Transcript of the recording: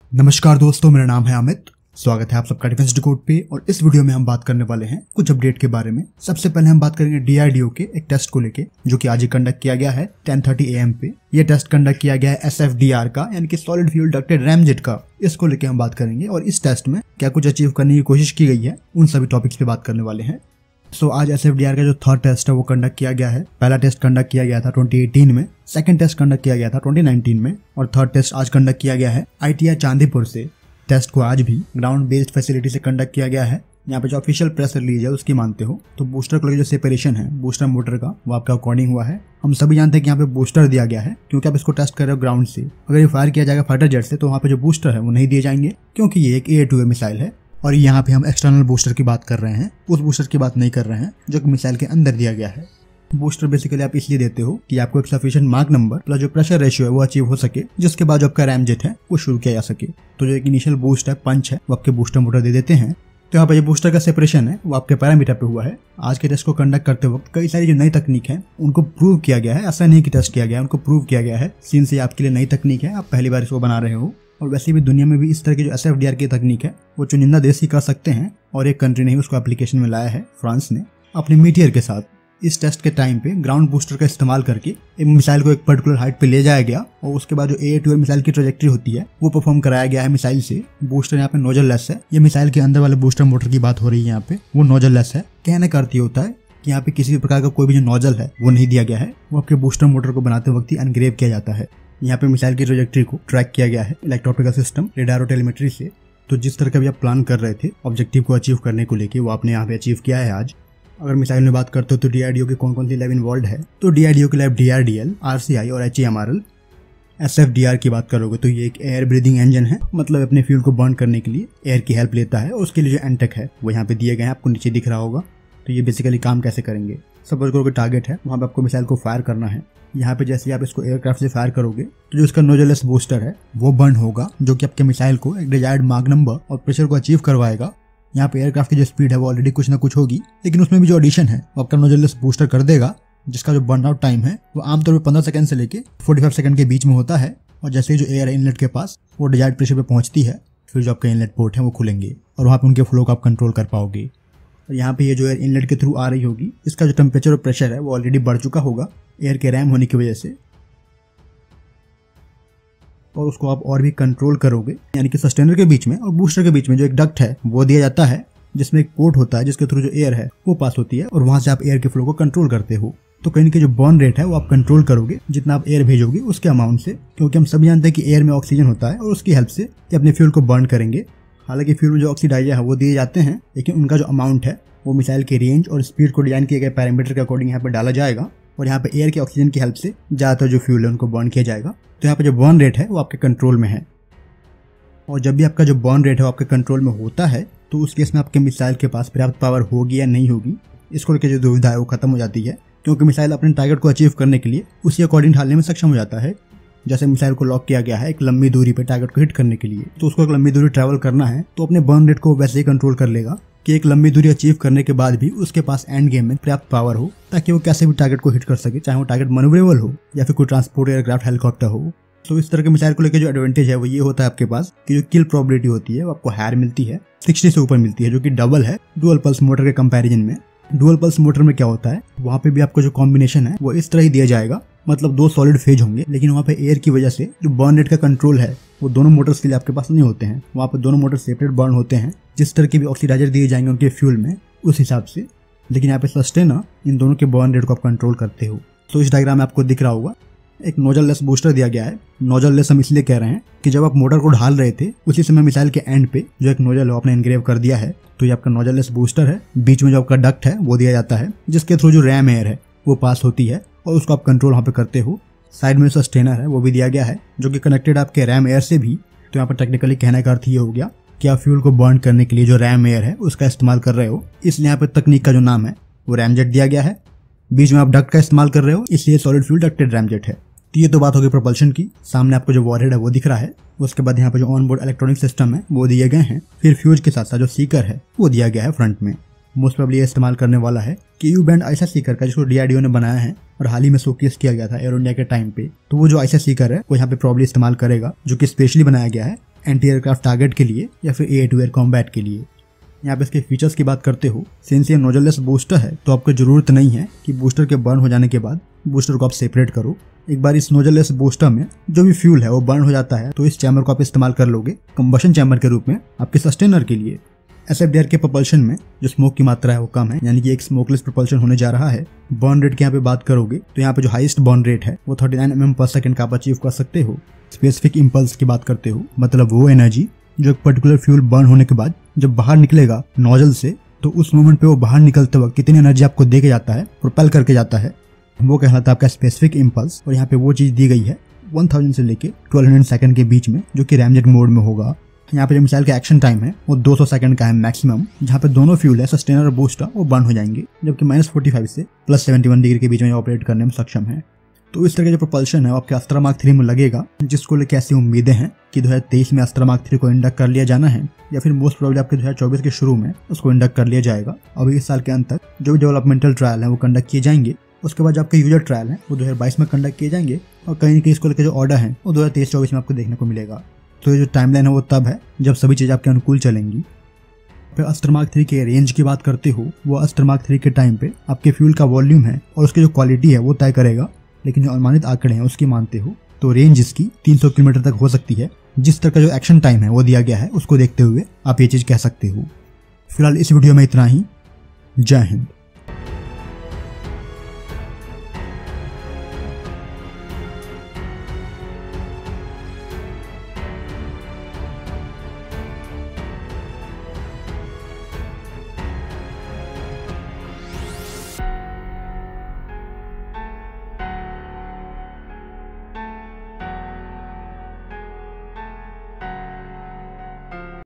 नमस्कार दोस्तों, मेरा नाम है अमित। स्वागत है आप सबका डिफेंस डिकोड पे। और इस वीडियो में हम बात करने वाले हैं कुछ अपडेट के बारे में। सबसे पहले हम बात करेंगे DRDO के एक टेस्ट को लेके, जो कि आज ही कंडक्ट किया गया है 10:30 AM पे। ये टेस्ट कंडक्ट किया गया है SFDR का, यानी कि सॉलिड फ्यूल डक्टेड रैमजेट का। इसको लेके हम बात करेंगे और इस टेस्ट में क्या कुछ अचीव करने की कोशिश की गई है, उन सभी टॉपिक्स पे बात करने वाले हैं। आज SFDR का जो थर्ड टेस्ट है वो कंडक्ट किया गया है। पहला टेस्ट कंडक्ट किया गया था 2018 में, सेकंड टेस्ट कंडक्ट किया गया था 2019 में और थर्ड टेस्ट आज कंडक्ट किया गया है ITI चांदीपुर से। टेस्ट को आज भी ग्राउंड बेस्ड फैसिलिटी से कंडक्ट किया गया है। यहाँ पे जो ऑफिशियल प्रेस रिलीज है उसकी मानते हो तो बूस्टर को जो सेपरेशन है बूस्टर मोटर का, वो आपका अकॉर्डिंग हुआ है। हम सभी जानते हैं कि यहाँ पे बूस्टर दिया गया है क्योंकि आप इसको टेस्ट कर रहे हो ग्राउंड से। अगर ये फायर किया जाएगा फाइटर जेट से तो वहाँ पे जो बूस्टर है वो नहीं दिए जाएंगे, क्योंकि ये एक AA2A मिसाइल है। और यहाँ पे हम एक्सटर्नल बूस्टर की बात कर रहे हैं, उस बूस्टर की बात नहीं कर रहे हैं जो कि मिसाइल के अंदर दिया गया है। बूस्टर बेसिकली आप इसलिए देते हो कि आपको एक सफिशिएंट मार्क नंबर प्लस जो प्रेशर रेशियो है वो अचीव हो सके, जिसके बाद जो आपका रैमजेट है वो शुरू किया जा सके। तो जो एक इनिशियल बूस्ट है, पंच है, वो आपके बूस्टर मोटर दे देते हैं। तो यहाँ पर जो बूस्टर का सेपरेशन है वो आपके पैरामीटर पे हुआ है। आज के टेस्ट को कंडक्ट करते वक्त कई सारी जो नई तकनीक है उनको प्रूव किया गया है। ऐसा नहीं कि टेस्ट किया गया है, उनको प्रूव किया गया है। सीन से आपके लिए नई तकनीक है, आप पहली बार इसको बना रहे हो। और वैसे भी दुनिया में भी इस तरह की जो SFDR की तकनीक है वो चुनिंदा देश ही कर सकते हैं, और एक कंट्री ने ही उसको एप्लीकेशन में लाया है, फ्रांस ने, अपने मीटियर के साथ। इस टेस्ट के टाइम पे ग्राउंड बूस्टर का इस्तेमाल करके एक मिसाइल को एक पर्टिकुलर हाइट पे ले जाया गया और उसके बाद जो AA2A मिसाइल की ट्रैजेक्टरी होती है वो परफॉर्म कराया गया है मिसाइल से। बूस्टर यहाँ पे नोजल लेस है। ये मिसाइल के अंदर वाले बूस्टर मोटर की बात हो रही है, यहाँ पे वो नोजल लेस है। कहने का अर्थ ये होता है कि यहाँ पे किसी भी प्रकार का कोई भी जो नोजल है वो नहीं दिया गया है, वो आपके बूस्टर मोटर को बनाते वक्त ही एनग्रेव किया जाता है। यहाँ पे मिसाइल की ट्रैजेक्टरी को ट्रैक किया गया है इलेक्ट्रो-ऑप्टिकल सिस्टम, रेडार और टेलीमेट्री से। तो जिस तरह का भी आप प्लान कर रहे थे ऑब्जेक्टिव को अचीव करने को लेके, वो आपने यहाँ पे अचीव किया है आज। अगर मिसाइल में बात करते हो तो DRDO के कौन कौन सी लैब इन्वॉल्व है, तो DRDO की लैब DRDL, RCI और HEMRL। SFDR की बात करोगे तो ये एक एयर ब्रीदिंग इंजन है, मतलब अपने फ्यूल को बर्न करने के लिए एयर की हेल्प लेता है। और उसके लिए जो एंटेक है वो यहाँ पे दिए गए हैं, आपको नीचे दिख रहा होगा। तो ये बेसिकली काम कैसे करेंगे, सपोज करो कि टारगेट है, वहाँ पे आपको मिसाइल को फायर करना है। यहाँ पे जैसे आप इसको एयरक्राफ्ट से फायर करोगे तो जो इसका नोजलेस बूस्टर है वो बर्न होगा, जो कि आपके मिसाइल को एक डिजायर्ड मार्क नंबर और प्रेशर को अचीव करवाएगा। यहाँ पे एयरक्राफ्ट की जो स्पीड है वो ऑलरेडी कुछ ना कुछ होगी, लेकिन उसमें भी जो एडिशन है वो आपका नोजलेस बूस्टर कर देगा, जिसका जो बर्न आउट टाइम है वो आमतौर पर 15 सेकंड से लेके 45 सेकंड के बीच में होता है। और जैसे ही जो एयर है इनलेट के पास वो डिजायर्ड प्रेशर पे पहुंचती है, फिर जो आपका इनलेट पोर्ट है वो खुलेंगे और वहाँ पे उनके फ्लो को आप कंट्रोल कर पाओगे। और यहाँ पे ये जो एयर इनलेट के थ्रू आ रही होगी, इसका जो टेम्परेचर और प्रेशर है वो ऑलरेडी बढ़ चुका होगा एयर के रैम होने की वजह से, और उसको आप और भी कंट्रोल करोगे। यानी कि सस्टेनर के बीच में और बूस्टर के बीच में जो एक डक्ट है वो दिया जाता है, जिसमें एक पोर्ट होता है जिसके थ्रू जो एयर है वो पास होती है, और वहां से आप एयर के फ्लो को कंट्रोल करते हो। तो कहीं की जो बर्न रेट है वो आप कंट्रोल करोगे जितना आप एयर भेजोगे उसके अमाउंट से, क्योंकि हम सभी जानते हैं कि एयर में ऑक्सीजन होता है और उसकी हेल्प से ये अपने फ्यूल को बर्न करेंगे। हालांकि फ्यूल में जो ऑक्सीडाइजर है वो दिए जाते हैं, लेकिन उनका जो अमाउंट है वो मिसाइल के रेंज और स्पीड को डिजाइन किए गए पैरामीटर के अकॉर्डिंग यहाँ पे डाला जाएगा, और यहाँ पे एयर के ऑक्सीजन की हेल्प से ज्यादातर जो फ्यूल है उनको बर्न किया जाएगा। तो यहाँ पे जो बर्न रेट है वो आपके कंट्रोल में है। और जब भी आपका जो बर्न रेट है वो आपके कंट्रोल में होता है तो उस केस में आपके मिसाइल के पास पर्याप्त पावर होगी या नहीं होगी, इसको लेकर जो दुविधा है वो खत्म हो जाती है, क्योंकि मिसाइल अपने टारगेट को अचीव करने के लिए उसी अकॉर्डिंग ढालने में सक्षम हो जाता है। जैसे मिसाइल को लॉक किया गया है एक लंबी दूरी पे टारगेट को हिट करने के लिए, तो उसको एक लंबी दूरी ट्रैवल करना है तो अपने बर्न रेट को वैसे ही कंट्रोल कर लेगा कि एक लंबी दूरी अचीव करने के बाद भी उसके पास एंड गेम में पर्याप्त पावर हो, ताकि वो कैसे भी टारगेट को हिट कर सके, चाहे वो टारगेट मैन्यूवरेबल हो या फिर कोई ट्रांसपोर्ट एयरक्राफ्ट हेलीकॉप्टर हो। तो इस तरह के मिसाइल को लेकर जो एडवांटेज है वो ये होता है आपके पास कि जो किल प्रोबेबिलिटी होती है वो आपको हायर मिलती है, 60 से ऊपर मिलती है, जो कि डबल है डुअल पल्स मोटर के कंपैरिजन में। डुअल पल्स मोटर में क्या होता है, वहाँ पे भी आपको जो कॉम्बिनेशन है वो इस तरह ही दिया जाएगा, मतलब 2 सॉलिड फेज होंगे, लेकिन वहाँ पे एयर की वजह से जो बर्न रेट का कंट्रोल है वो दोनों मोटर्स के लिए आपके पास नहीं होते हैं। वहाँ पे दोनों मोटर सेपरेट बर्न होते हैं, जिस तरह के भी ऑक्सीडाइजर दिए जाएंगे उनके फ्यूल में उस हिसाब से। लेकिन यहाँ पे सस्टेनर इन दोनों के बर्न रेट को आप कंट्रोल करते हो। तो इस डायग्राम में आपको दिख रहा होगा एक नोजल लेस बूस्टर दिया गया है। नोजल लेस हम इसलिए कह रहे हैं कि जब आप मोटर को ढाल रहे थे उसी समय मिसाइल के एंड पे जो एक नोजल है आपने एनग्रेव कर दिया है, तो ये आपका नोजल लेस बूस्टर है। बीच में जो आपका डक्ट है वो दिया जाता है, जिसके थ्रू जो रैम एयर है वो पास होती है और उसको आप कंट्रोल वहाँ पे करते हो। साइड में सस्टेनर है वो भी दिया गया है, जो कि कनेक्टेड आपके रैम एयर से भी। तो यहाँ पर टेक्निकली कहने का अर्थ ये हो गया कि आप फ्यूल को बर्न करने के लिए जो रैम एयर है उसका इस्तेमाल कर रहे हो, इसलिए यहाँ पे तकनीक का जो नाम है वो रैमजेट दिया गया है। बीच में आप डक्ट का इस्तेमाल कर रहे हो, इसलिए सॉलिड फ्यूल डक्टेड रैमजेट है। तो ये तो बात होगी प्रोपल्शन की। सामने आपको जो वॉरहेड है वो दिख रहा है, उसके बाद यहाँ पे जो ऑन बोर्ड इलेक्ट्रॉनिक सिस्टम है वो दिए गए हैं, फिर फ्यूज के साथ साथ जो सीकर है वो दिया गया है फ्रंट में। मोस्ट प्रोबेबली ये इस्तेमाल करने वाला है KU बैंड आईसा सीकर का, जिसको DRDO ने बनाया है और हाल ही में शोकेस किया गया था एयर इंडिया के टाइम पे। तो वो जो आईसा सीकर है वो यहाँ पे प्रॉब्ली इस्तेमाल करेगा, जो कि स्पेशली बनाया गया है एंटी एयरक्राफ्ट टारगेट के लिए या फिर एयर टू एयर कॉम्बैट के लिए। यहाँ पे इसके फीचर्स की बात करते हो, सिंस ये नोजललेस बूस्टर है तो आपको जरूरत नहीं है कि बूस्टर के बर्न हो जाने के बाद बूस्टर को आप सेपरेट करो। एक बार इस नोजललेस बूस्टर में जो भी फ्यूल है वो बर्न हो जाता है तो इस चैम्बर को आप इस्तेमाल कर लोगे कंबशन चैम्बर के रूप में आपके सस्टेनर के लिए। SFDR के propulsion में जो स्मोक की मात्रा है वो कम है, यानी कि एक स्मोकलेस propulsion होने जा रहा है। बर्न रेट की यहाँ पे बात करोगे तो यहाँ पे जो हाईएस्ट बर्न रेट है वो 39 mm/s का आप अचीव कर सकते हो। स्पेसिफिक इम्पल्स की बात करते हो, मतलब वो एनर्जी जो एक पर्टिकुलर फ्यूल बर्न होने के बाद जब बाहर निकलेगा नोजल से तो उस मोमेंट पे वो बाहर निकलते वक्त कितनी एनर्जी आपको दे के जाता है, प्रोपेल करके जाता है, वो कहलाता है आपका स्पेसिफिक इम्पल्स। और यहाँ पे वो चीज दी गई है 1000 से लेके 1200 सेकंड के बीच में, जो कि रैमजेट मोड में होगा। यहाँ पे जो मिसाइल का एक्शन टाइम है वो 200 सेकंड का है मैक्सिमम, जहाँ पे दोनों फ्यूल है सस्टेनर और बूस्टर वो बर्न हो जाएंगे, जबकि -45 से +71 डिग्री के बीच में ऑपरेट करने में सक्षम है। तो इस तरह का जो प्रोपल्शन है वो आपके अस्त्रा मार्क 3 में लगेगा, जिसको लेकर ऐसी उम्मीदें हैं कि 2023 में अस्त्रा मार्क 3 को इंडक्ट कर लिया जाना है, या फिर मोस्ट प्रोबेबली आपके 2024 के शुरू में उसको इंडक्ट कर लिया जाएगा। अब इस साल के अंत तक जो भी डेवलपमेंटल ट्रायल है वो कंडक्ट किए जाएंगे। उसके बाद जो आपके यूजर ट्रायल है वो 2022 में कंडक्ट किए जाएंगे, और कहीं न कहीं इसको लेकर जो ऑर्डर है वो 2023-24 में आपको देखने को मिलेगा। तो ये जो टाइमलाइन है वो तब है जब सभी चीज़ आपके अनुकूल चलेंगी। फिर अस्त्र मार्क 3 के रेंज की बात करते हो, वो अस्त्र मार्क 3 के टाइम पे आपके फ्यूल का वॉल्यूम है और उसकी जो क्वालिटी है वो तय करेगा, लेकिन जो अनुमानित आंकड़े हैं उसकी मानते हो तो रेंज इसकी 300 किलोमीटर तक हो सकती है। जिस तरह का जो एक्शन टाइम है वो दिया गया है उसको देखते हुए आप ये चीज़ कह सकते हो। फिलहाल इस वीडियो में इतना ही। जय हिंद।